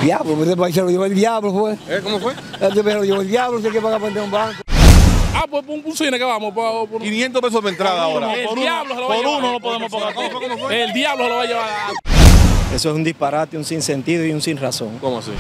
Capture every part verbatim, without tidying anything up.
Diablo, este país se lo llevó el diablo, fue. ¿Eh? ¿Cómo fue? Este país se lo llevó el diablo, no sé qué paga para entrar a un banco. Ah, pues un, un cine que vamos. Por, por, quinientos pesos por entrada ahora. El por diablo uno, se lo va a por llevar. uno no podemos pagar. ¿Cómo fue? ¿Cómo fue? El diablo se lo va a llevar. Eso es un disparate, un sinsentido y un sin razón. ¿Cómo así?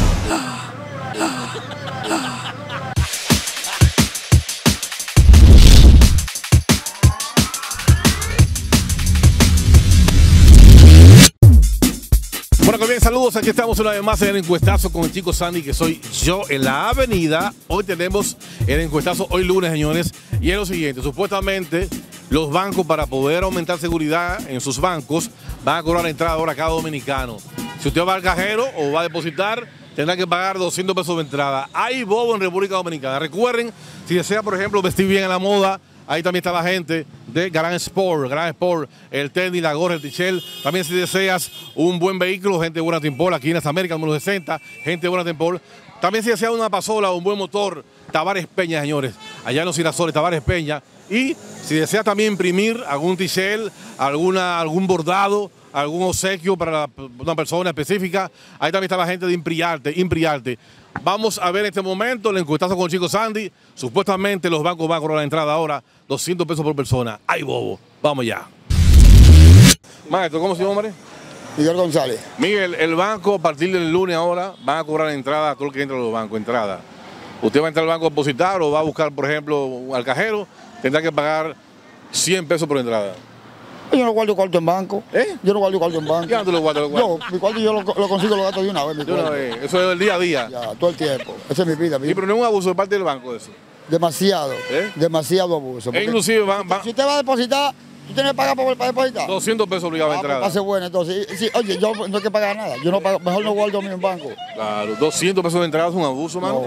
Bueno, que bien, saludos. Aquí estamos una vez más en el encuestazo con el chico Sandy, que soy yo en la avenida. Hoy tenemos el encuestazo, hoy lunes, señores. Y es lo siguiente, supuestamente los bancos, para poder aumentar seguridad en sus bancos, van a cobrar la entrada ahora a cada dominicano. Si usted va al cajero o va a depositar, tendrá que pagar doscientos pesos de entrada. Hay bobo en República Dominicana. Recuerden, si desea, por ejemplo, vestir bien a la moda, ahí también está la gente de Gran Sport, Gran Sport, el tenis, la gorra, el t-shirt. También si deseas un buen vehículo, gente de Buena Timpol, aquí en las Américas, número sesenta, gente de Buena Timpol. También si deseas una pasola o un buen motor, Tavares Peña, señores, allá en los Girasoles, Tavares Peña. Y si deseas también imprimir algún t-shirt, alguna, algún bordado, algún obsequio para una persona específica, ahí también está la gente de Impriarte, Impriarte. Vamos a ver en este momento el encuestazo con el chico Sandy. Supuestamente los bancos van a cobrar la entrada ahora, doscientos pesos por persona. ¡Ay, bobo! Vamos ya. Maestro, ¿cómo se llama, hombre? Miguel González. Miguel, el banco a partir del lunes ahora van a cobrar la entrada a todo el que entra a los bancos, entrada. Usted va a entrar al banco a depositar o va a buscar, por ejemplo, al cajero, tendrá que pagar cien pesos por entrada. Yo no guardo cuarto en banco. ¿Eh? Yo no guardo cuarto en banco. ¿Qué tú lo guardas? Yo, mi cuarto yo lo, lo consigo, lo gasto de una vez. Mi De una cuarto. vez. Eso es del día a día. Ya, todo el tiempo. Esa es mi vida. mi- Sí, pero no es un abuso de parte del banco eso. Demasiado. ¿Eh? Demasiado abuso. E porque inclusive van, van si usted va a depositar, tú tienes que pagar para, para depositar. doscientos pesos obligados Ah, de pues, entrada. pase bueno, entonces. Sí, oye, yo no hay que pagar nada. Yo no pago, mejor no guardo mío en banco. Claro, doscientos pesos de entrada es un abuso, mano.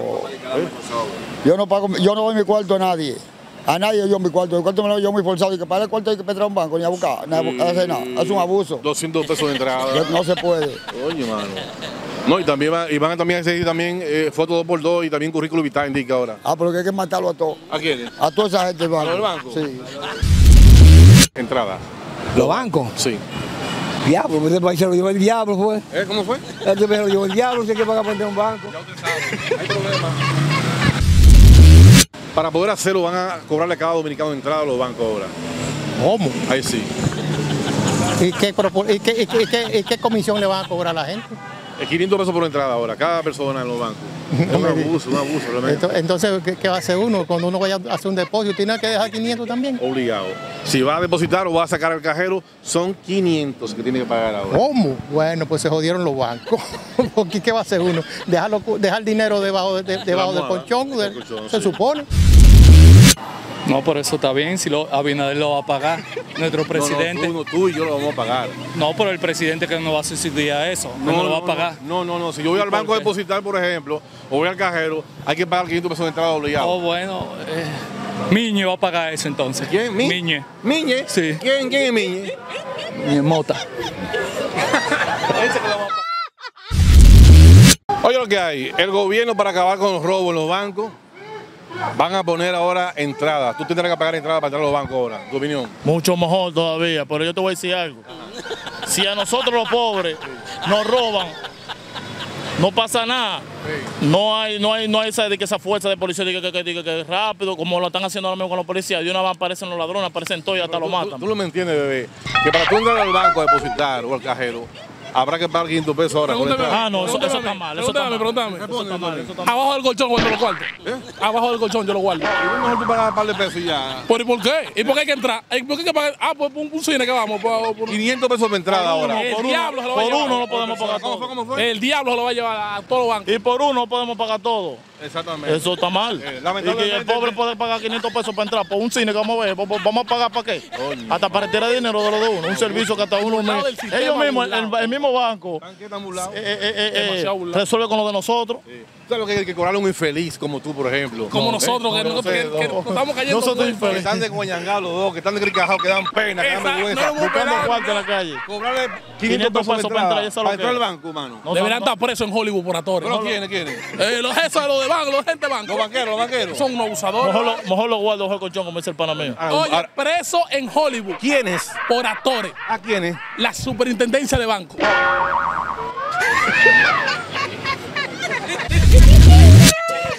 Yo no pago, yo no doy mi cuarto a nadie. A nadie yo mi cuarto. El cuarto me lo doy yo muy forzado. Y que para el cuarto hay que entrar a un banco, ni a buscar, ni a buscar, hacer nada. Es un abuso. doscientos pesos de entrada. No se puede. Oye, mano. No, y también van, y van a también a seguir también eh, foto dos por dos y también currículum vitae indica ahora. Ah, pero que hay que matarlo a todos. ¿A quiénes? A toda esa gente del banco. ¿A los del banco? Sí. Entrada. ¿Los bancos? Sí. Diablo, este país se lo llevó el diablo, fue. ¿Eh? ¿Cómo fue? Este país se lo llevó el diablo, no sé qué paga para entrar a un banco. Ya usted sabe, hay problema. Para poder hacerlo van a cobrarle a cada dominicano de entrada a los bancos ahora. ¿Cómo? Ahí sí. ¿Y qué, propo- y qué, y qué- y qué- y qué comisión le van a cobrar a la gente? Es quinientos pesos por entrada ahora, cada persona en los bancos. Es un abuso, un abuso realmente. Ento- Entonces, ¿qué, qué va a hacer uno? Cuando uno vaya a hacer un depósito, ¿tiene que dejar quinientos también? Obligado. Si va a depositar o va a sacar al cajero, son quinientos que tiene que pagar ahora. ¿Cómo? Bueno, pues se jodieron los bancos. Porque ¿qué va a hacer uno? Dejarlo, dejar dinero debajo, de- debajo del almohada, colchón, del de- colchón, se sí. supone. No, por eso está bien, si lo, Abinader lo va a pagar, nuestro presidente. No, no, tú, no, tú y yo lo vamos a pagar. No, pero el presidente que no va a subsidiar a eso, no, no lo va a pagar. No, no, no. Si yo voy al por banco a qué? depositar, por ejemplo, o voy al cajero, hay que pagar quinientos pesos de entrada obligado. Oh, bueno, eh, Miñe va a pagar eso entonces. ¿Quién? ¿Mi? Miñe. ¿Miñe? Sí. ¿Quién, quién es Miñe? Miñe Mota. Ese que lo vamos a pagar. Oye lo que hay, el gobierno para acabar con los robos en los bancos, van a poner ahora entradas. Tú tendrás que pagar entrada para entrar a los bancos ahora, tu opinión. Mucho mejor todavía, pero yo te voy a decir algo. Si a nosotros los pobres nos roban, no pasa nada. No hay, no hay, no hay esa, de que esa fuerza de policía diga que, que, que, que es rápido, como lo están haciendo ahora mismo con los policías. De una vez aparecen los ladrones, aparecen todos y hasta lo Tú- matan. Tú, no me entiendes, bebé, que para tú entrar al banco a depositar o al cajero, habrá que pagar quinientos pesos ahora por Pregúntame. entrada. Ah, no, eso, eso Pregúntame, está mal. Eso está mal. pregúntame, Eso está mal, eso está mal. Abajo del colchón guardo los cuartos. Abajo del colchón yo lo guardo. Y mejor tú pagas un par de pesos y ya. ¿Por, ¿Y por qué? ¿Y por qué hay que entrar? ¿Y por qué hay que pagar? Ah, pues un, un cine que vamos. Por, por- quinientos pesos por entrada ahora. El Por diablo se lo uno, va a por llevar. uno no podemos pagar ¿Cómo fue? todo. ¿Cómo fue? El diablo se lo va a llevar a todos los bancos. Y por uno no podemos pagar todo. Exactamente. Eso está mal. Eh, Y lamentablemente- que el pobre puede pagar quinientos pesos para entrar por un cine que vamos a ver. ¿Vamos vamos a pagar para qué? Coño. Hasta para retirar dinero de los de uno. Un servicio que hasta uno... Burlado me- del sistema, ellos mismos, el, burlado. el mismo banco, ¿Están qué tan burlados? eh, eh, eh, eh, Demasiado burlado. resuelve con lo de nosotros. ¿Tú sabes lo que hay que cobrarle a un infeliz como tú, por ejemplo? Como No, nosotros, ¿eh? que, No, no- no que- sé, que no. nos estamos cayendo. Nosotros todos. Que infelices. están de guayangados los dos, que están de cricajados, que dan pena, que dan Exacto, vergüenza. no, no, Buscando Esperar, cuarto en la calle. Cobrarle quinientos quinientos pesos por pesos para entrada, entrar, eso es lo para que entrar al es. banco, mano. No, Deberían no, estar presos en Hollywood por actores. ¿Pero quiénes, quiénes? Eh, los esos, los de banco, los de gente de banco. Los banqueros, los banqueros. Son unos abusadores. Mejor lo, mejor lo guardo bajo el colchón, como dice el pana mío. Ah, Oye, ahora, preso en Hollywood ¿quiénes? por actores. ¿A quiénes? La superintendencia de banco.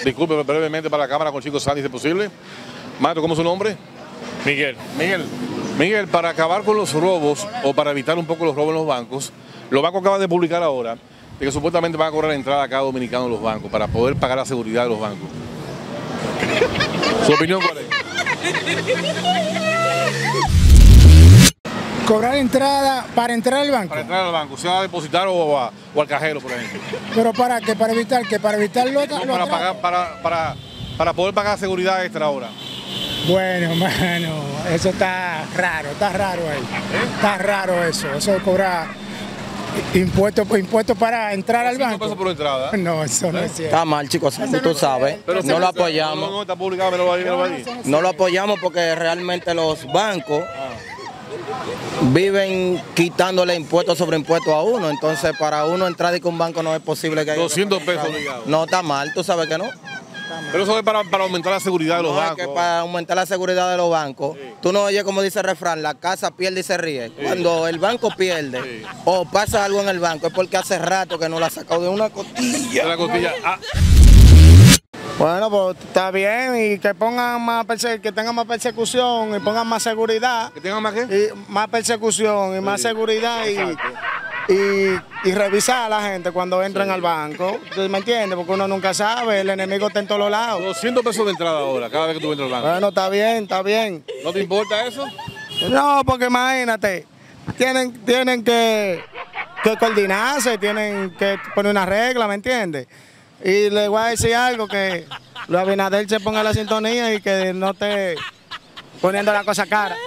Disculpe brevemente para la cámara con Chico Sandy, si es posible. Maestro, ¿cómo es su nombre? Miguel. Miguel. Miguel, para acabar con los robos o para evitar un poco los robos en los bancos, los bancos acaban de publicar ahora de que supuestamente van a cobrar la entrada a cada dominicano en los bancos para poder pagar la seguridad de los bancos. ¿Su opinión cuál es? Cobrar entrada para entrar al banco. Para entrar al banco, sea a depositar o, a, o al cajero, por ejemplo. ¿Pero para qué? ¿Para evitar qué? ¿Para evitar lo, No, lo para, atrás? pagar, para, para, para poder pagar seguridad extra ahora. Bueno, mano, eso está raro, está raro ahí. Está raro eso, eso de cobrar impuestos impuestos para entrar al banco. pesos por entrada. No, eso no es cierto. Está mal, chicos, tú sabes. Pero no lo No, apoyamos. no, está publicado, me lo va a ir, me lo va a ir. No lo apoyamos porque realmente los bancos viven quitándole impuestos sobre impuestos a uno. Entonces, para uno entrar y que un banco no es posible que haya doscientos pesos obligados. No, está mal, tú sabes que no. Pero eso es para, para aumentar la seguridad de los No, es bancos. que para aumentar la seguridad de los bancos. Sí. Tú no oyes como dice el refrán, la casa pierde y se ríe. Sí. Cuando el banco pierde Sí. o pasa algo en el banco es porque hace rato que no la ha sacado de una costilla. De la costilla. Ah, Bueno, pues está bien y que pongan más perse- que tengan más persecución y pongan más seguridad. ¿Que tengan más qué? Y más persecución y más Sí. seguridad y, Exacto. y, y revisar a la gente cuando entren al banco. ¿Tú me entiendes? Porque uno nunca sabe, el enemigo está en todos los lados. doscientos pesos de entrada ahora, cada vez que tú entras al banco. Bueno, está bien, está bien. ¿No te importa eso? No, porque imagínate, tienen, tienen que, que coordinarse, tienen que poner una regla, ¿me entiendes? Y le voy a decir algo, que Luis Abinader se ponga la sintonía y que no esté poniendo la cosa cara.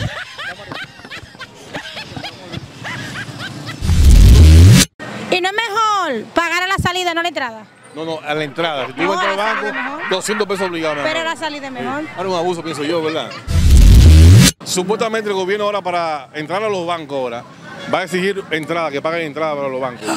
¿Y no es mejor pagar a la salida, no a la entrada? No, no, a la entrada. Si tú No, entras al a la banco, salida mejor. doscientos pesos obligados. mi Pero a amor. la salida es mejor. Sí. Ahora un abuso, pienso yo, ¿verdad? Supuestamente el gobierno ahora para entrar a los bancos ahora va a exigir entrada, que paguen entrada para los bancos.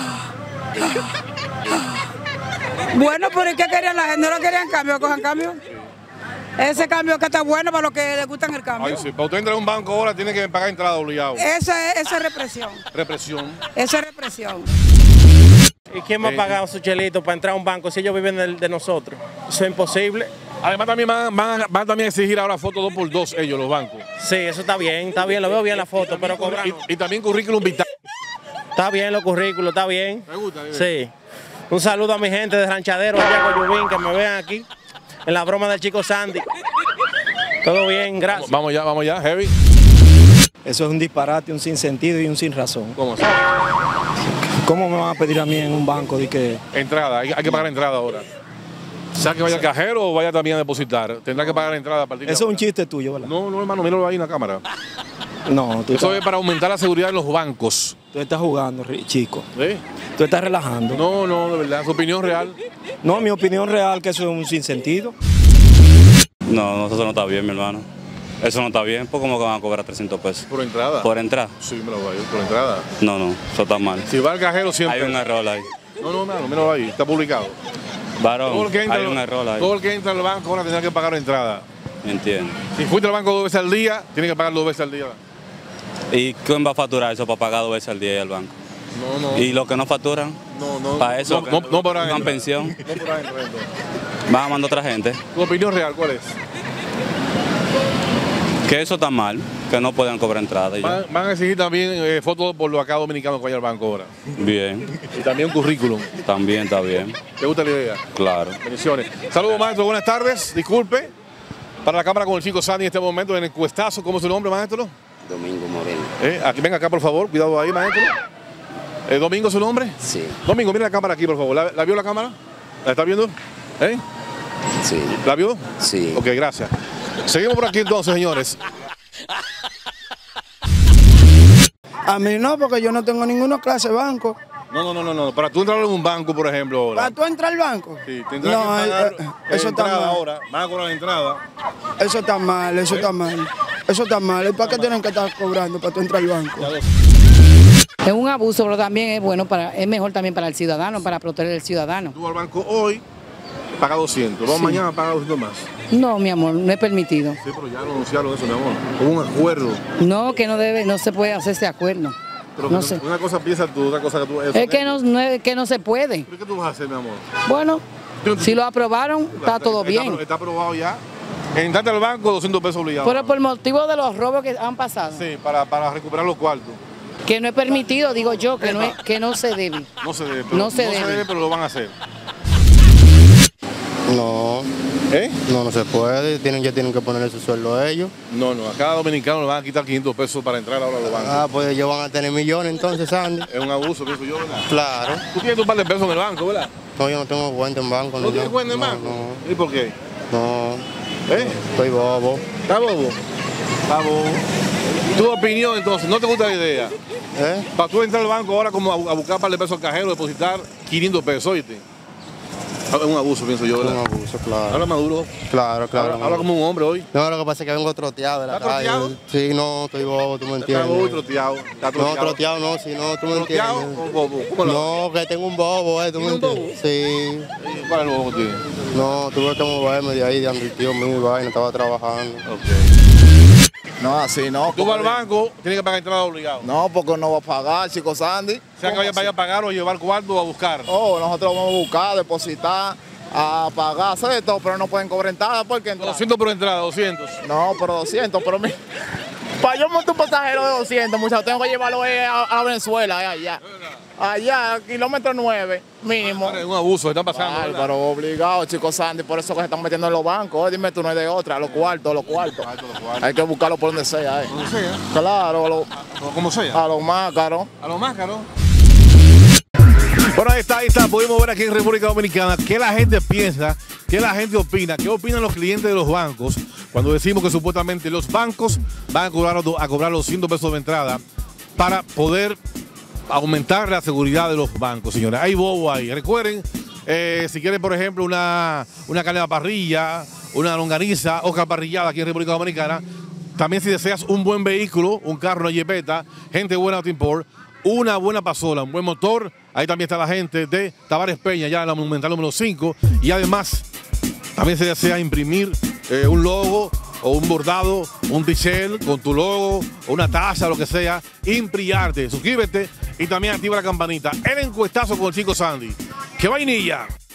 Bueno, pero ¿y qué querían la gente? ¿No lo querían cambio? ¿Cojan cambio? Ese cambio que está bueno para los que les gustan el cambio. Ay, sí. Para usted entrar a un banco ahora tiene que pagar entrada obligado. Eso es, eso es represión. Represión. Eso es represión. ¿Y quién va a pagar su chelito para entrar a un banco si ellos viven de, de nosotros? Eso es imposible. Además también van, van, van también a exigir ahora fotos dos por dos ellos, los bancos. Sí, eso está bien, está bien, lo veo bien la foto, pero cobrando. Y, y también currículum vital. Está bien los currículos, está bien. ¿Te gusta? Bien. Sí. Un saludo a mi gente de Ranchadero, allá con Yubín, que me vean aquí en la broma del Chico Sandy. Todo bien, gracias. Vamos ya, vamos ya, Heavy. Eso es un disparate, un sinsentido y un sin razón. ¿Cómo así? ¿Cómo me van a pedir a mí en un banco de que Entrada, hay, hay que pagar entrada ahora. Sea que vaya al cajero o vaya también a depositar, tendrá que pagar entrada a partir de eso es un ahora. chiste tuyo, ¿verdad? No, no, hermano, míralo ahí en la cámara. No, tú Eso estás, es para aumentar la seguridad en los bancos. tú estás jugando, ri- chico. ¿Sí? Tú estás relajando. No, no, de verdad, su opinión real. No, mi opinión real que eso es un sinsentido. No, no, eso no está bien, mi hermano. Eso no está bien, ¿por cómo van a cobrar trescientos pesos? ¿Por entrada? ¿Por entrar? Sí, me lo voy a ir, por entrada. No, no, eso está mal. Si va al cajero siempre. Hay un error ahí. No, no, hermano, míralo ahí, está publicado. Varón, Todo el que entra, hay un error ahí. todo el que entra al banco ahora tendrá que pagar entrada. Entiendo. Si fuiste al banco dos veces al día, tiene que pagar dos veces al día. ¿Y quién va a facturar eso para pagar dos veces al día ahí al banco? No, no. ¿Y los que no facturan? No, no. Para eso, no, no, no podrán una entrar. pensión, No podrán entrar. van a mandar otra gente. ¿Tu opinión real cuál es? Que eso está mal, que no puedan cobrar entrada. y ya. Van, van a exigir también eh, fotos por los acá dominicanos que vaya al banco ahora. Bien, Y también un currículum. también está bien, ¿Te gusta la idea? claro. Bendiciones. Saludos, maestro. Buenas tardes. Disculpe. Para la cámara con el Chico Sandy en este momento en el encuestazo. ¿Cómo es su nombre, maestro? Domingo Moreno. Eh, aquí, venga acá, por favor. Cuidado ahí, maestro. Eh, ¿Domingo su nombre? Sí. Domingo, mira la cámara aquí, por favor. ¿La, la vio la cámara? ¿La está viendo? ¿Eh? Sí. ¿La vio? Sí. Ok, gracias. Seguimos por aquí entonces, señores. A mí no, porque yo no tengo ninguna clase de banco. No, no, no, no, no. Para tú entrar en un banco, por ejemplo, ahora. ¿Para tú entrar al banco? Sí, tendrás No, que pagar eh, eh, la eso está entrada mal. ahora. Van a cobrar la entrada. Eso está mal, eso está mal. Eso está mal. ¿Y para qué tienen que estar cobrando para tú entrar al banco? Es un abuso, pero también es bueno para, es mejor también para el ciudadano, para proteger al ciudadano. Tú al banco hoy paga doscientos. Vamos Sí. mañana a pagar doscientos más. No, mi amor, no es permitido. Sí, pero ya lo anunciaron eso, mi amor. Hubo un acuerdo. No, que no debe, no se puede hacer ese acuerdo. Pero No que sé. una cosa piensas tú, otra cosa que tú... Es que no, no es que no se puede. ¿Pero qué tú vas a hacer, mi amor? Bueno, Si lo aprobaron, está todo Está, bien. está aprobado ya. Entrate al banco, doscientos pesos obligados. Pero por motivo de los robos que han pasado. Sí, para, para recuperar los cuartos. Que no es permitido, digo yo, que no, es, que no se debe. No se debe, pero, No se no debe. se debe, pero lo van a hacer. No. ¿Eh? No, no se puede. Tienen, ya tienen que poner su sueldo ellos. No, no, a cada dominicano le van a quitar quinientos pesos para entrar ahora a los bancos. Ah, pues ellos van a tener millones entonces, Sandy. Es un abuso, pienso yo, ¿verdad? Claro. Tú tienes un par de pesos en el banco, ¿verdad? No, yo no tengo cuenta en banco. ¿No ni tienes nada. cuenta en No, banco? no. ¿Y por qué? No. ¿Eh? Estoy bobo. ¿Está bobo? Está bobo. Tu opinión, entonces, ¿no te gusta la idea? ¿Eh? Para tú entrar al banco ahora como a, a buscar un par de pesos al cajero, depositar quinientos pesos, ¿oíste? Es un abuso, pienso yo, ¿verdad? Un abuso, claro. Habla maduro. Claro, claro. Habla, habla como un hombre hoy. No, lo que pasa es que vengo troteado de la ¿Estás calle. troteado? Sí, no, estoy bobo, tú me entiendes. Está bobo y troteado. Está troteado. No, troteado no, si no, tú me ¿Troteado entiendes. o bobo? ¿Cómo lo- No, que tengo un bobo, eh, tú me ¿Tiene un entiendes. Sí. ¿Cuál es el bobo que tiene? No, tuve que moverme de ahí, de donde el tío mío y vaina, estaba trabajando. No, así no. Tú vas al banco, tienes que pagar entrada obligado. No, porque no va a pagar, chico Sandy. O sea que vaya, vaya a pagar o llevar cuarto o a buscar. Oh, nosotros vamos a buscar, depositar, a pagar, hacer todo, pero no pueden cobrar entrada porque entrar. doscientos por entrada, doscientos. No, pero doscientos, pero mi... Para yo montar un pasajero de doscientos, muchachos, tengo que llevarlo eh, a, a Venezuela, eh, allá. Allá, kilómetro nueve, mínimo. Es un abuso, está pasando. Ay, ¿verdad? pero obligado, chicos Sandy, por eso que se están metiendo en los bancos. Eh, dime tú, no hay de otra, los cuartos, los cuartos. Hay que buscarlo por donde sea, eh. Como sea. Claro, a lo- Como sea. a los más caros. A lo más caro. Bueno, ahí está, ahí está. Pudimos ver aquí en República Dominicana qué la gente piensa, qué la gente opina, qué opinan los clientes de los bancos cuando decimos que supuestamente los bancos van a cobrar, a cobrar los cientos pesos de entrada para poder aumentar la seguridad de los bancos, señores. Hay bobo ahí. Recuerden, eh, si quieren, por ejemplo, una, una carne a la parrilla, una longaniza o parrillada aquí en República Dominicana, también si deseas un buen vehículo, un carro, una jipeta, gente buena Auto Import, una buena pasola, un buen motor, ahí también está la gente de Tavares Peña, ya en la Monumental número cinco, y además, también se desea imprimir eh, un logo o un bordado, un t-shirt con tu logo, o una taza, lo que sea, Impriarte. Suscríbete y también activa la campanita. El encuestazo con el Chico Sandy. ¡Qué vainilla!